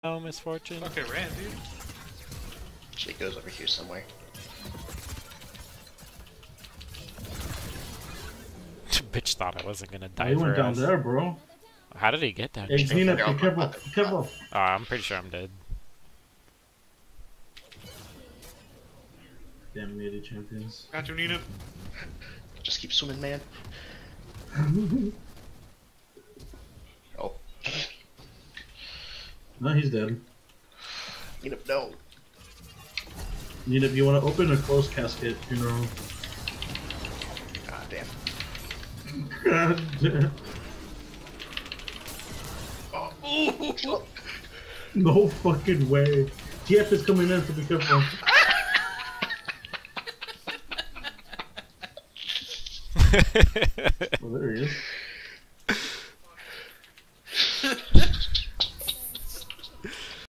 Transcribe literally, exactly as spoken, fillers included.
Oh, misfortune. Okay, ran, dude. She goes over here somewhere. Bitch thought I wasn't gonna Oh, die he for went down us. there, bro. How did he get down Hey, here? Xena, be careful, be careful. Oh, I'm pretty sure I'm dead. Damn lady champions. Got you, Nina. Just keep swimming, man. Oh. No, he's dead. You know, no. Need if you want to open or close casket, you know. God damn. God damn. Oh. No fucking way. T F is coming in, so be careful. Oh, there he is.